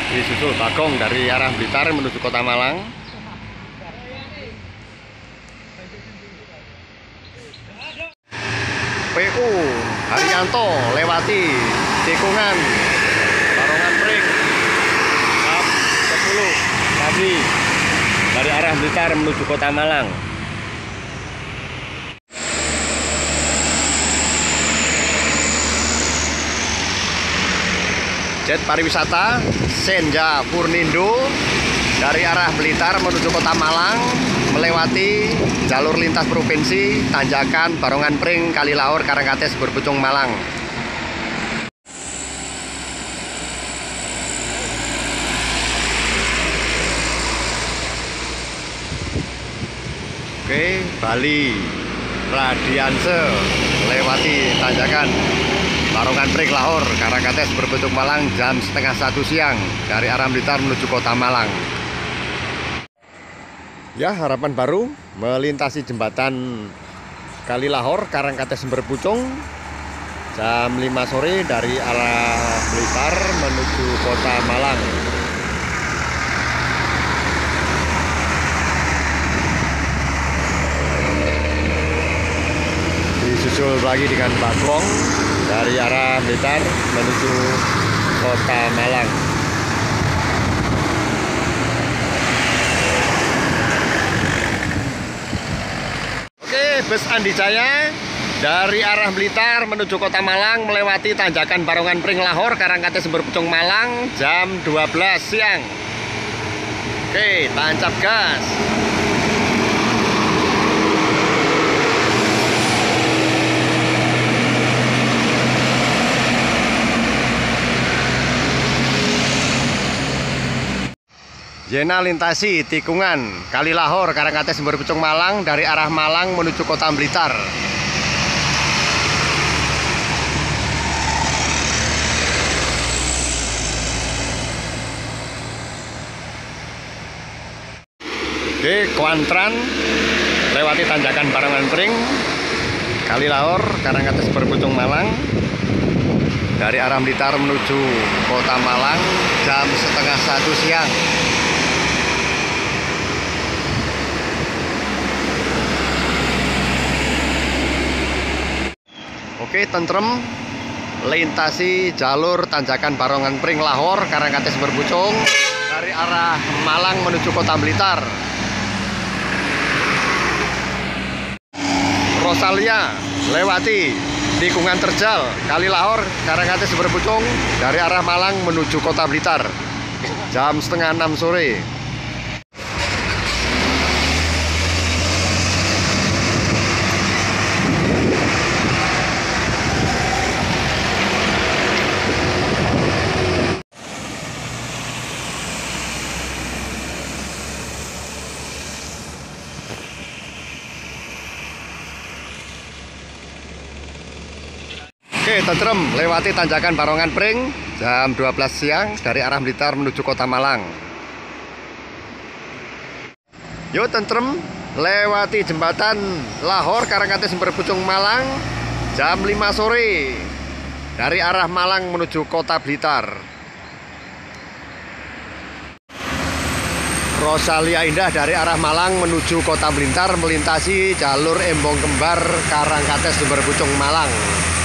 Disusul Bagong dari arah Blitar menuju Kota Malang. PU Haryanto lewati tikungan Barongan Pring jam 10 pagi dari arah Blitar menuju Kota Malang. Jet pariwisata Senja Purnindo dari arah Blitar menuju Kota Malang melewati jalur lintas provinsi tanjakan Barongan Pring, Kalilaur, Karangkates, Berpucung, Malang. Oke, Bali Radianse lewati tanjakan Barongan Pring, Lahor, Karangkates, Berpucung, Malang jam setengah 1 siang dari arah Blitar menuju Kota Malang. Ya, harapan baru melintasi jembatan Kalilahor, Karangkates, Berpucung jam 5 sore dari arah Blitar menuju Kota Malang. Disusul lagi dengan Bagong dari arah Blitar menuju Kota Malang. Oke, bus Andi Jaya dari arah Blitar menuju Kota Malang melewati tanjakan Barongan Pring, Lahor, Karangkates, Berpucung, Malang jam 12 siang. Oke, tancap gas. Jena lintasi tikungan Kalilahor, Karangkates, Berpucung, Malang dari arah Malang menuju Kota Blitar. Oke, Kuantran lewati tanjakan Barongan Pring, Kalilahor, Karangkates, Berpucung, Malang dari arah Blitar menuju Kota Malang jam setengah 1 siang. Oke, tentrem lintasi jalur tanjakan Barongan Pring, Lahor, Karangkates, Berpucung dari arah Malang menuju Kota Blitar. Rosalia lewati tikungan terjal Kalilahor, Karangkates, Berpucung dari arah Malang menuju Kota Blitar jam setengah 6 sore. Oke, tentrem lewati tanjakan Barongan Pring jam 12 siang dari arah Blitar menuju Kota Malang. Yuk, tentrem lewati jembatan Lahor, Karangkates, Berpucung, Malang jam 5 sore dari arah Malang menuju Kota Blitar. Rosalia Indah dari arah Malang menuju Kota Blitar melintasi jalur Embong Kembar, Karangkates, Berpucung, Malang.